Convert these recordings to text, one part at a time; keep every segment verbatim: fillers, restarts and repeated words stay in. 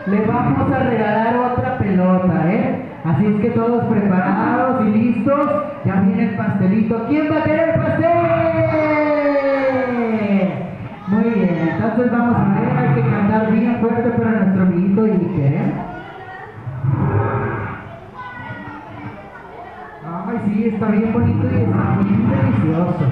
le vamos a regalar otra pelota, ¿eh? Así es que todos preparados y listos. Ya viene el pastelito. ¿Quién va a querer pastel? Muy bien, entonces vamos a ver, hay que cantar bien fuerte para nuestro amiguito Iker, ¿eh? Ay, sí, está bien bonito y está bien delicioso.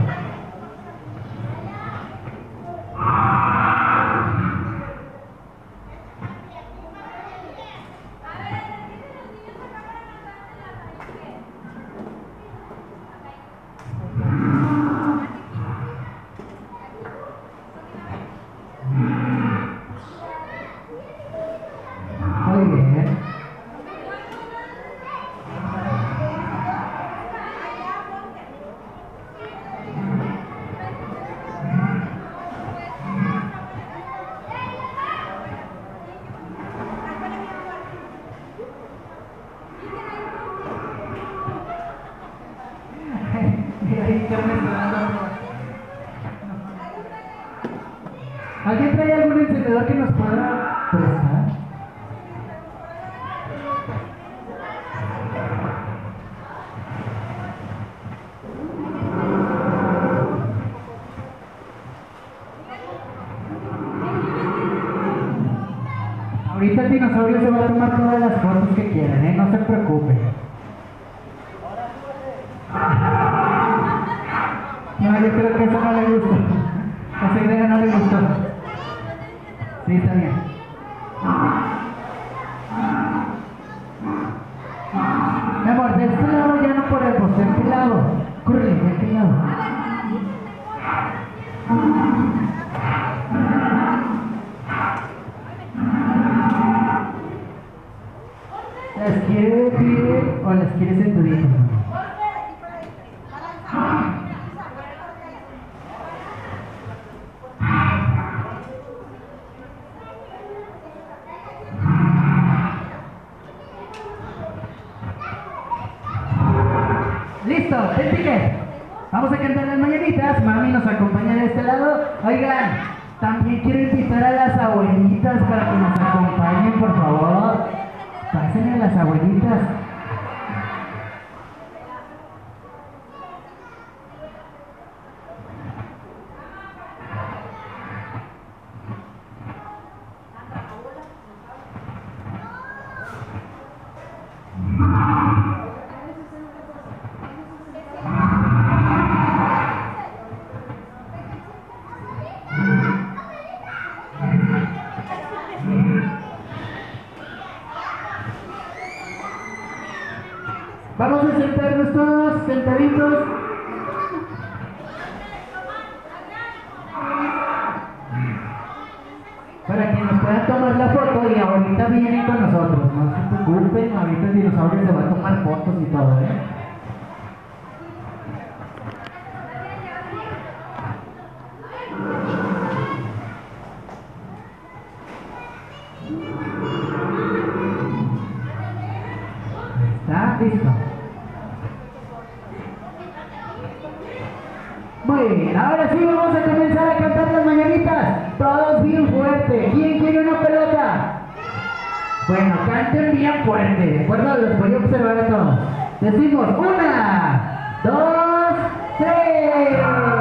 Muy bien. ¿Alguien trae algún encendedor que nos pueda prestar? Ahorita el dinosaurio se va a tomar todas las fotos que quieran, ¿eh? No se preocupen. No, yo creo que eso no le gusta. Esa idea no le gustó. Sí, está bien. Mi amor, de este lado ya no podemos, de este lado. Corre, de este lado. ¿Las quieres bien o las quieres en tu día? Listo, el ticket. Vamos a cantar las mañanitas. Mami nos acompaña de este lado. Oigan, también quiero invitar a las abuelitas para que nos acompañen, por favor. Pásenle a las abuelitas. Vamos a sentarnos todos sentaditos. Para que nos puedan tomar la foto y ahorita vienen con nosotros. No se preocupen, ahorita el dinosaurio se va a tomar fotos y todo, ¿eh? ¿Está listo? Muy bien, ahora sí vamos a comenzar a cantar las mañanitas. Todos bien fuerte. ¿Quién quiere una pelota? Bueno, canten bien fuerte, ¿de acuerdo? Los voy a observar a todos. Decimos una, dos, tres.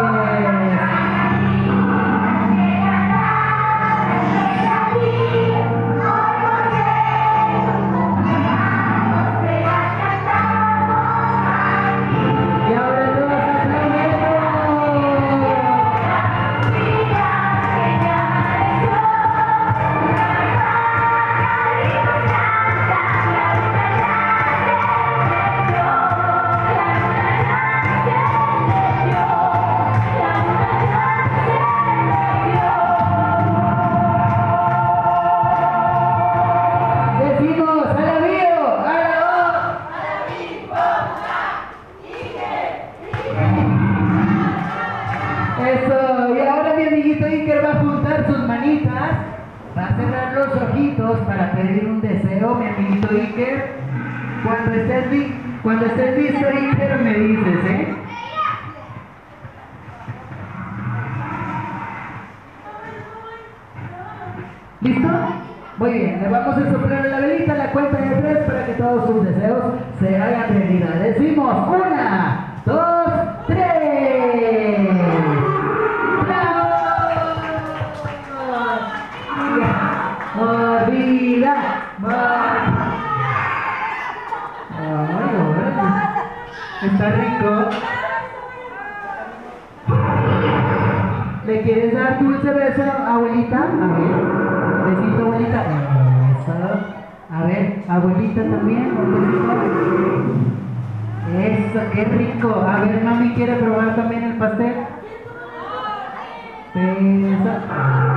Eso, y ahora mi amiguito Iker va a juntar sus manitas, va a cerrar los ojitos para pedir un deseo, mi amiguito Iker. Cuando estés, li cuando estés listo, Iker, me dices, ¿eh? ¿Listo? Muy bien, le vamos a soplar la velita a la cuenta de tres para que todos sus deseos se hagan realidad. Decimos una, dos, tres. ¡Bravo! Mordida, mordida. Ay, órale. Está rico. ¿Le quieres dar dulce beso, abuelita? A ver, besito, abuelita. Eso. A ver, abuelita también, un besito. Eso, qué rico. A ver, mami, ¿quiere probar también el pastel? Eso.